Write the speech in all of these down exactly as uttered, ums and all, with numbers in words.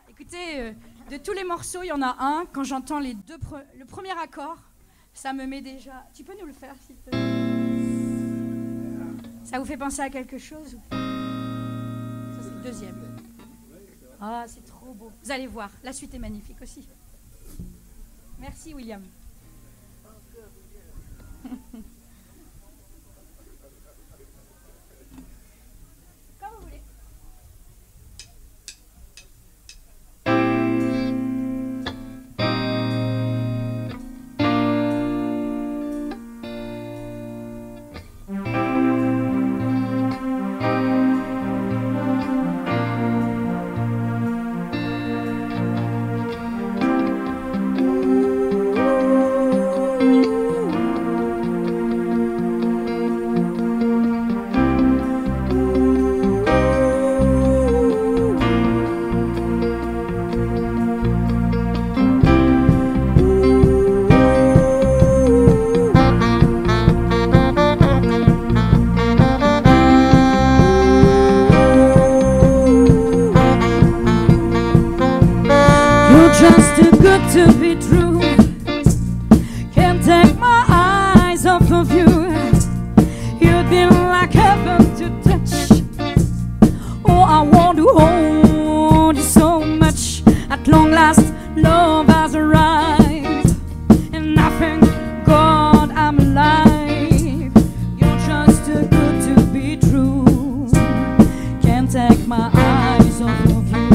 Écoutez, euh, de tous les morceaux, il y en a un, quand j'entends les deux pre le premier accord, ça me met déjà... Tu peux nous le faire, s'il te plaît? Ça vous fait penser à quelque chose? Ça, c'est le deuxième. Ah, c'est trop beau. Vous allez voir, la suite est magnifique aussi. Merci, William. Comme vous voulez. Just too good to be true. Can't take my eyes off of you. You've been like heaven to touch. Oh, I want to hold you so much. At long last, love has arrived, and I thank God I'm alive. You're just too good to be true. Can't take my eyes off of you.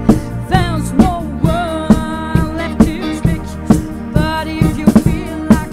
There's no word left to speak, but if you feel like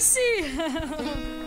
Merci.